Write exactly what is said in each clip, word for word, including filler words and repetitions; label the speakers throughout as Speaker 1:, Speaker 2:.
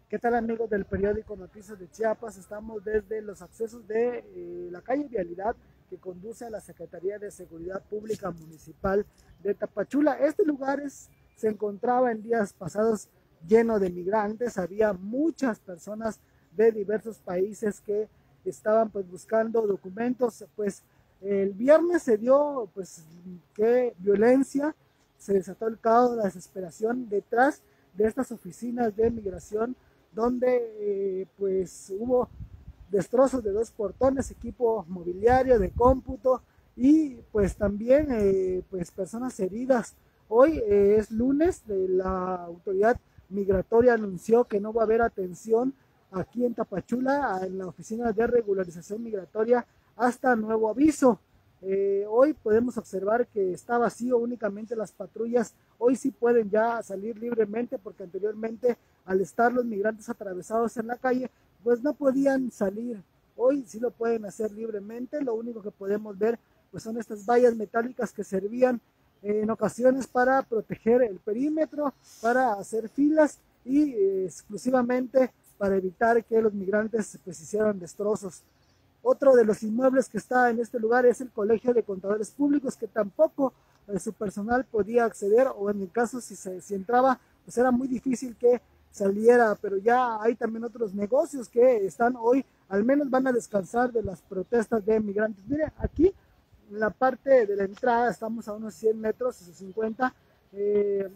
Speaker 1: ¿Qué tal, amigos del periódico Noticias de Chiapas? Estamos desde los accesos de eh, la calle Vialidad que conduce a la Secretaría de Seguridad Pública Municipal de Tapachula. Este lugar es, se encontraba en días pasados lleno de migrantes, había muchas personas de diversos países que estaban pues buscando documentos. Pues el viernes se dio pues qué violencia, se desató el caos, la desesperación detrás de estas oficinas de migración, donde eh, pues hubo destrozos de dos portones, equipo mobiliario de cómputo y pues también eh, pues personas heridas. Hoy eh, es lunes, de la autoridad migratoria anunció que no va a haber atención aquí en Tapachula, en la oficina de regularización migratoria, hasta nuevo aviso. Eh, hoy podemos observar que está vacío, únicamente las patrullas hoy sí pueden ya salir libremente, porque anteriormente al estar los migrantes atravesados en la calle pues no podían salir. Hoy sí lo pueden hacer libremente. Lo único que podemos ver pues son estas vallas metálicas que servían eh, en ocasiones para proteger el perímetro, para hacer filas y eh, exclusivamente para evitar que los migrantes pues hicieran destrozos. Otro de los inmuebles que está en este lugar es el Colegio de Contadores Públicos, que tampoco eh, su personal podía acceder, o en el caso si, se, si entraba, pues era muy difícil que saliera. Pero ya hay también otros negocios que están hoy, al menos van a descansar de las protestas de migrantes. Mire, aquí en la parte de la entrada, estamos a unos cien metros, cincuenta, eh,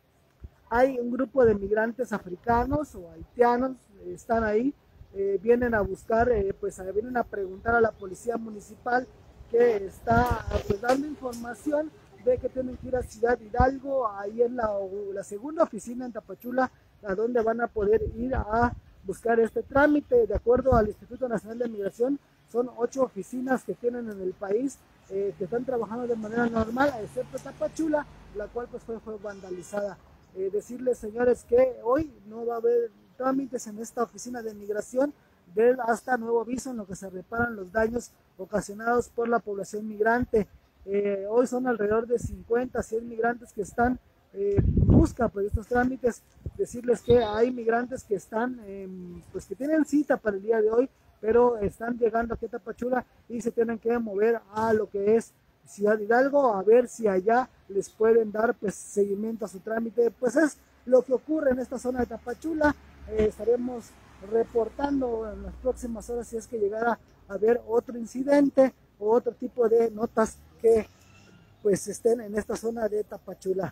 Speaker 1: hay un grupo de migrantes africanos o haitianos, eh, están ahí. Eh, vienen a buscar, eh, pues a, vienen a preguntar a la policía municipal, que está pues dando información de que tienen que ir a Ciudad Hidalgo, ahí en la, la segunda oficina en Tapachula, a donde van a poder ir a buscar este trámite. De acuerdo al Instituto Nacional de Migración, son ocho oficinas que tienen en el país, eh, que están trabajando de manera normal, excepto Tapachula, la cual pues fue, fue vandalizada. Eh, decirles, señores, que hoy no va a haber trámites en esta oficina de migración de hasta nuevo aviso, en lo que se reparan los daños ocasionados por la población migrante. Eh, hoy son alrededor de cincuenta, cien migrantes que están eh, en busca pues, de estos trámites. Decirles que hay migrantes que están, eh, pues que tienen cita para el día de hoy, pero están llegando aquí a Tapachula y se tienen que mover a lo que es Ciudad Hidalgo, a ver si allá les pueden dar pues seguimiento a su trámite. Pues es lo que ocurre en esta zona de Tapachula. Eh, estaremos reportando en las próximas horas si es que llegara a haber otro incidente o otro tipo de notas que pues estén en esta zona de Tapachula.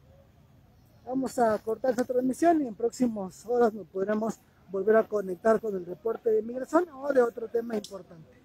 Speaker 1: Vamos a cortar esta transmisión y en próximas horas nos podremos volver a conectar con el reporte de migración o de otro tema importante.